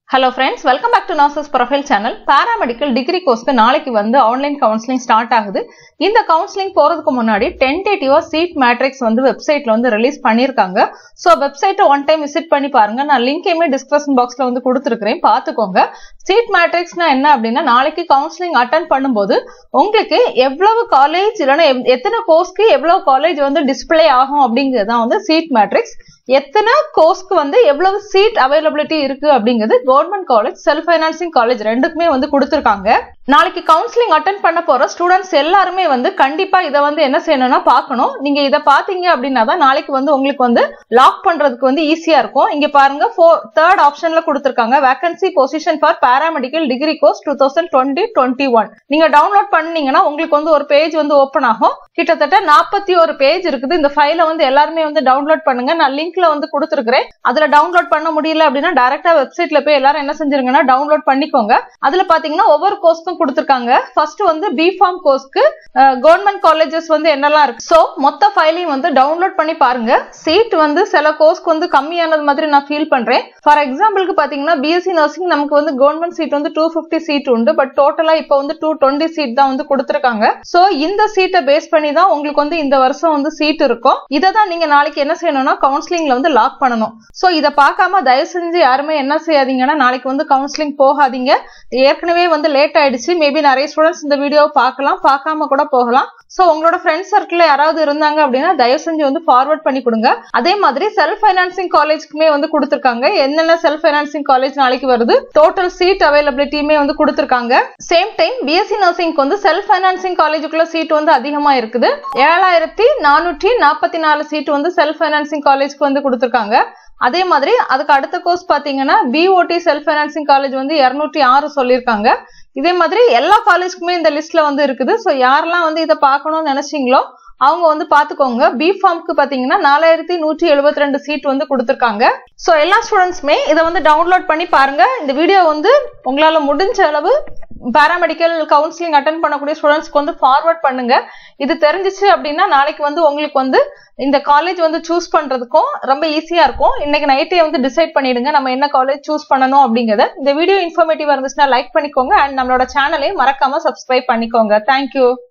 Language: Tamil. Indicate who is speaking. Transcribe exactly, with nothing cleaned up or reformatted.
Speaker 1: Hello friends, welcome back to Nurses Profile channel. Paramedical degree course ku நாளைக்கு வந்து online counseling start ஆகுது. இந்த counseling போறதுக்கு முன்னாடி tentative seat matrix வந்து வெப்சைட்ல வந்து ரிலீஸ் பண்ணிருக்காங்க. சோ வெப்சைட்டை one time visit பண்ணி பாருங்க. நான் லிங்கையுமே description boxல வந்து கொடுத்திருக்கேன். பாத்துக்கோங்க. seat matrixனா என்ன அப்படினா நாளைக்கு counseling attend பண்ணும்போது உங்களுக்கு எவ்வளவு காலேஜ் இல்லனா எத்தனை கோர்ஸ்க்கு எவ்வளவு காலேஜ் வந்து டிஸ்ப்ளே ஆகும் அப்படிங்கறது தான் வந்து seat matrix. எத்தனை கோர்ஸ்க்கு வந்து எவ்வளவு சீட் அவைலபிலிட்டி இருக்கு அப்படிங்கிறது government college self financing college ரெண்டுக்குமே வந்து கொடுத்திருக்காங்க. நாளைக்கு கவுன்சிலிங் அட்டெண்ட் பண்ண போற ஸ்டூடெண்ட்ஸ் எல்லாருமே வந்து கண்டிப்பா இத வந்து என்ன செய்யணும்னா பார்க்கணும். நீங்க இத பாத்தீங்க அப்படின்னா தான் நாளைக்கு வந்து உங்களுக்கு வந்து லாக் பண்றதுக்கு வந்து ஈஸியா இருக்கும். இங்க பாருங்க தேர்ட் ஆப்ஷன்ல கொடுத்திருக்காங்க vacancy position for paramedical degree course twenty twenty twenty-one. நீங்க டவுன்லோட் பண்ணீங்கன்னா உங்களுக்கு வந்து ஒரு பேஜ் வந்து ஓபன் ஆகும். கிட்டத்தட்ட நாற்பத்தி ஒரு பேஜ் இருக்குது. இந்த ஃபைலை வந்து எல்லாருமே வந்து டவுன்லோட் பண்ணுங்க. நான் லிங்க்ல வந்து கொடுத்திருக்கிறேன். அதுல டவுன்லோட் பண்ண முடியல அப்படின்னா டைரக்டா வெப்சைட்ல போய் எல்லாரும் என்ன செஞ்சிருங்கன்னா டவுன்லோட் பண்ணிக்கோங்க. அதுல பாத்தீங்கன்னா ஒவ்வொரு கோர்ஸ்க்கும் கொடுத்திருக்காங்க. ஃபர்ஸ்ட் வந்து பி ஃபார்ம் கோர்ஸ்க்கு கவர்மெண்ட் காலேஜஸ் வந்து என்னெல்லாம் இருக்கு. சோ மொத்த ஃபைலையும் வந்து டவுன்லோட் பண்ணி பாருங்க. சீட் வந்து சில கோர்ஸ்க்கு வந்து கம்மியானது மாதிரி நான் ஃபீல் பண்றேன். ஃபார் எக்ஸாம்பிளுக்கு பாத்தீங்கன்னா பிஎஸ்சி நர்சிங் நமக்கு வந்து கவர்மெண்ட் சீட் வந்து டூ பிப்டி சீட் உண்டு. பட் டோட்டலா இப்ப வந்து டூ டுவெண்ட்டி சீட் தான் வந்து கொடுத்திருக்காங்க. சோ இந்த சீட்டை பேஸ் பண்ணி தான் உங்களுக்கு வந்து இந்த வருஷம் வந்து சீட் இருக்கும். இதை தான் நீங்க நாளைக்கு என்ன செய்யணும்னா கவுன்சிலிங்ல வந்து லாக் பண்ணணும். சோ இத பார்க்காம தயவு செஞ்சு யாருமே என்ன செய்யாதீங்கன்னா நாளைக்கு வந்து கவுன்சிலிங் போகாதீங்க. ஏற்கனவே வந்து லேட் ஆயிடுச்சு. மேபி நிறைய ஸ்டூடெண்ட்ஸ் இந்த வீடியோவை பார்க்கலாம், பார்க்காம கூட போகலாம். சோ உங்களோட ஃப்ரெண்ட்ஸ் சர்க்கிள் யாராவது இருந்தாங்க அப்படின்னா தயவு செஞ்சு வந்து ஃபார்வர்ட் பண்ணி கொடுங்க. அதே மாதிரி செல்ஃப் ஃபைனான்சிங் காலேஜ்க்குமே வந்து கொடுத்திருக்காங்க. என்னென்ன செல்ஃப் ஃபைனான்சிங் காலேஜ் நாளைக்கு வருது, டோட்டல் சீட் அவைலபிலிட்டியுமே வந்து கொடுத்திருக்காங்க. சேம் டைம் பிஎஸ்சி நர்சிங்க்கு வந்து செல்ஃப் ஃபைனான்சிங் காலேஜுக்குள்ள சீட் வந்து அதிகமா இருக்குது. ஏழாயிரத்தி நானூற்றி நாற்பத்தி நாலு சீட் வந்து செல்ஃப் ஃபைனான்சிங் காலேஜ்க்கு வந்து கொடுத்திருக்காங்க. அதே மாதிரி அதுக்கு அடுத்த கோர்ஸ் பாத்தீங்கன்னா பிஓடி செல்ஃப் ஃபைனான்சிங் காலேஜ் வந்து இருநூற்றி ஆறு சொல்லியிருக்காங்க. இதே மாதிரி எல்லா காலேஜ்க்குமே இந்த லிஸ்ட்ல வந்து இருக்குது. சோ யாரெல்லாம் வந்து இதை பார்க்கணும்னு நினைச்சீங்களோ அவங்க வந்து பாத்துக்கோங்க. பி ஃபார்ம்க்கு பாத்தீங்கன்னா நாலாயிரத்தி நூற்றி எழுபத்தி ரெண்டு சீட் வந்து கொடுத்திருக்காங்க. சோ எல்லா ஸ்டூடெண்ட்ஸுமே இதை வந்து டவுன்லோட் பண்ணி பாருங்க. இந்த வீடியோ வந்து உங்களால முடிஞ்ச அளவு பாராமெடிக்கல் கவுன்சிலிங் அட்டெண்ட் பண்ணக்கூடிய ஸ்டூடெண்ட்ஸ்க்கு வந்து ஃபார்வர்ட் பண்ணுங்க. இது தெரிஞ்சிச்சு அப்படின்னா நாளைக்கு வந்து உங்களுக்கு வந்து இந்த காலேஜ் வந்து சூஸ் பண்றதுக்கும் ரொம்ப ஈஸியா இருக்கும். இன்னைக்கு நைட்டே வந்து டிசைட் பண்ணிடுங்க நம்ம என்ன காலேஜ் சூஸ் பண்ணணும் அப்படிங்கறத. இந்த வீடியோ இன்ஃபர்மேட்டிவா இருந்துச்சுன்னா லைக் பண்ணிக்கோங்க அண்ட் நம்மளோட சேனலையும் மறக்காம சப்ஸ்கிரைப் பண்ணிக்கோங்க. தேங்க்யூ.